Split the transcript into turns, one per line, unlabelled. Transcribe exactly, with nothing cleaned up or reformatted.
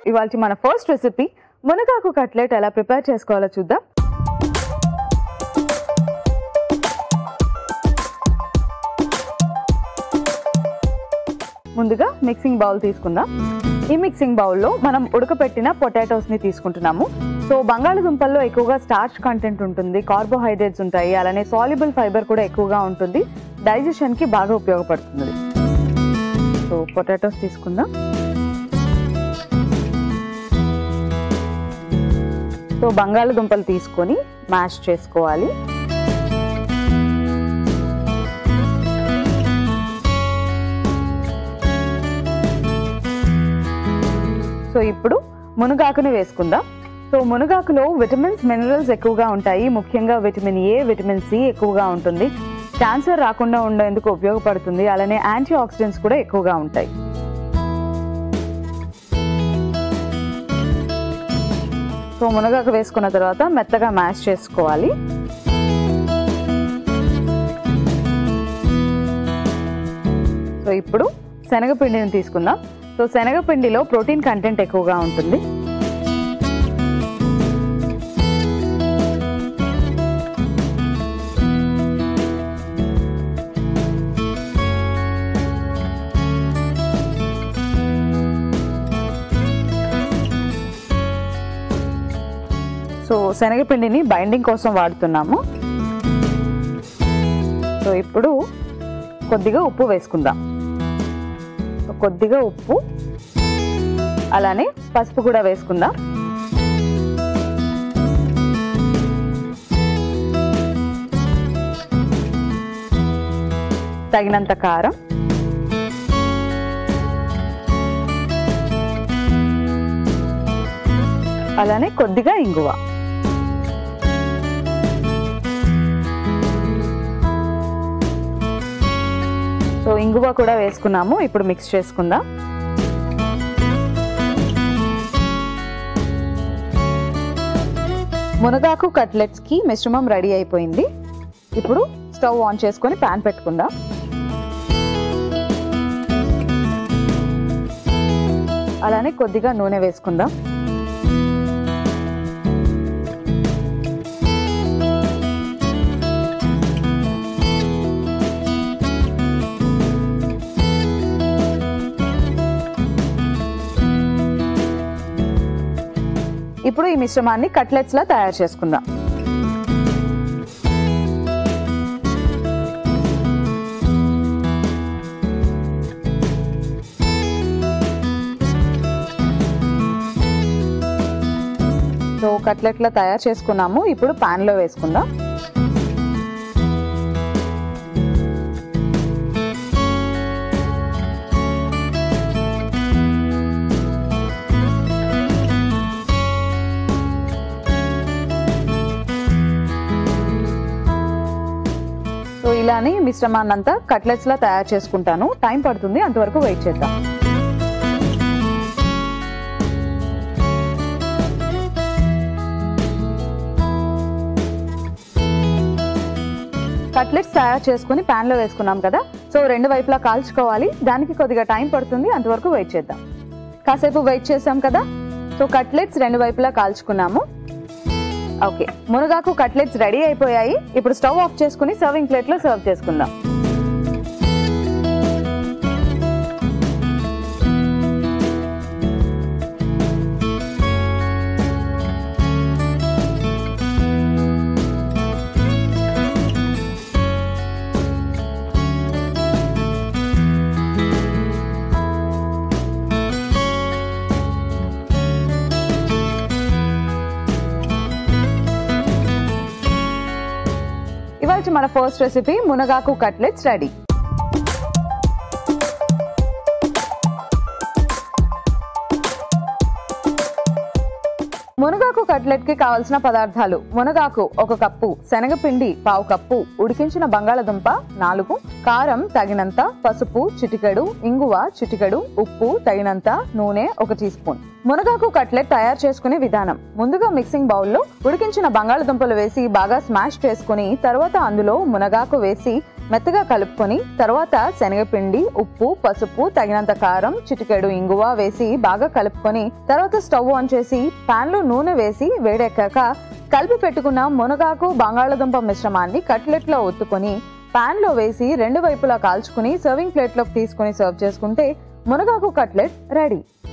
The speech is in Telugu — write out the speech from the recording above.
ఇవాల్టి మన ఫస్ట్ రెసిపీ మునగాకు కట్లెట్ ఎలా ప్రిపేర్ చేసుకోవాలో చూద్దాం. ముందుగా మిక్సింగ్ బౌల్ తీసుకుందాం. ఈ మిక్సింగ్ బౌల్లో మనం ఉడకపెట్టిన పొటాటోస్ ని తీసుకుంటున్నాము. సో బంగాళదుంపల్లో ఎక్కువగా స్టార్చ్ కంటెంట్ ఉంటుంది, కార్బోహైడ్రేట్స్ ఉంటాయి, అలానే సాల్యుబుల్ ఫైబర్ కూడా ఎక్కువగా ఉంటుంది, డైజెషన్ కి బాగా ఉపయోగపడుతుంది. సో పొటాటోస్ తీసుకుందాం. సో బంగాళదుంపలు తీసుకొని మ్యాష్ చేసుకోవాలి. సో ఇప్పుడు మునగాకుని వేసుకుందాం. సో మునగాకులో విటమిన్స్, మినరల్స్ ఎక్కువగా ఉంటాయి. ముఖ్యంగా విటమిన్ ఏ, విటమిన్ సి ఎక్కువగా ఉంటుంది. క్యాన్సర్ రాకుండా ఉండేందుకు ఉపయోగపడుతుంది. అలానే యాంటీ ఆక్సిడెంట్స్ కూడా ఎక్కువగా ఉంటాయి. సో మునగాకు వేసుకున్న తర్వాత మెత్తగా మ్యాష్ చేసుకోవాలి. సో ఇప్పుడు శనగపిండిని తీసుకుందాం. సో శనగపిండిలో ప్రోటీన్ కంటెంట్ ఎక్కువగా ఉంటుంది. సో శనగపిండిని బైండింగ్ కోసం వాడుతున్నాము. సో ఇప్పుడు కొద్దిగా ఉప్పు వేసుకుందాం. కొద్దిగా ఉప్పు అలానే పసుపు కూడా వేసుకుందాం. తగినంత కారం, అలానే కొద్దిగా ఇంగువ. సో ఇంగువ కూడా వేసుకున్నాము. ఇప్పుడు మిక్స్ చేసుకుందాం. మునగాకు కట్లెట్స్ కి మిశ్రమం రెడీ అయిపోయింది. ఇప్పుడు స్టవ్ ఆన్ చేసుకొని ప్యాన్ పెట్టుకుందాం. అలానే కొద్దిగా నూనె వేసుకుందాం. ఇప్పుడు ఈ మిశ్రమాన్ని కట్లెట్స్ లా తయారు చేసుకుందాం. సో కట్లెట్లా తయారు చేసుకున్నాము. ఇప్పుడు పాన్ లో వేసుకుందాం. సో ఇలానే మిశ్రమాన్ని అంతా కట్లెట్స్ లా తయారు చేసుకుంటాను. టైం పడుతుంది, అంతవరకు వెయిట్ చేద్దాం. కట్లెట్స్ తయారు చేసుకుని ప్యాన్ లో వేసుకున్నాం కదా. సో రెండు వైపులా కాల్చుకోవాలి. దానికి కొద్దిగా టైం పడుతుంది, అంతవరకు వెయిట్ చేద్దాం. కాసేపు వెయిట్ చేసాం కదా. సో కట్లెట్స్ రెండు వైపులా కాల్చుకున్నాము. ఓకే, మునగాకు కట్లెట్స్ రెడీ అయిపోయాయి. ఇప్పుడు స్టవ్ ఆఫ్ చేసుకుని సర్వింగ్ ప్లేట్ లో సర్వ్ చేసుకుందాం. ఇవాళ మన ఫస్ట్ రెసిపీ మునగాకు కట్లెట్స్ రెడీ. మునగాకు కట్లెట్ కి కావాల్సిన పదార్థాలు: మునగాకు ఒక కప్పు, శనగపిండి పావు కప్పు, ఉడికించిన బంగాళదుంప నాలుగు, కారం తగినంత, పసుపు చిటికెడు, ఇంగువ చిటికెడు, ఉప్పు తగినంత, నూనె ఒక టీ స్పూన్. మునగాకు కట్లెట్ తయారు చేసుకునే విధానం: ముందుగా మిక్సింగ్ బౌల్లో ఉడికించిన బంగాళదుంపలు వేసి బాగా స్మాష్ చేసుకుని తర్వాత అందులో మునగాకు వేసి మెత్తగా కలుపుకొని తర్వాత శనగపిండి, ఉప్పు, పసుపు, తగినంత కారం, చిటికెడు ఇంగువ వేసి బాగా కలుపుకొని తర్వాత స్టవ్ ఆన్ చేసి పాన్ లో నూనె వేసి వేడెక్కాక కలిపి పెట్టుకున్న మునగాకు బంగాళదుంప మిశ్రమాన్ని కట్లెట్ లో ఒత్తుకొని పాన్ లో వేసి రెండు వైపులా కాల్చుకుని సర్వింగ్ ప్లేట్ లోకి తీసుకుని సర్వ్ చేసుకుంటే మునగాకు కట్లెట్ రెడీ.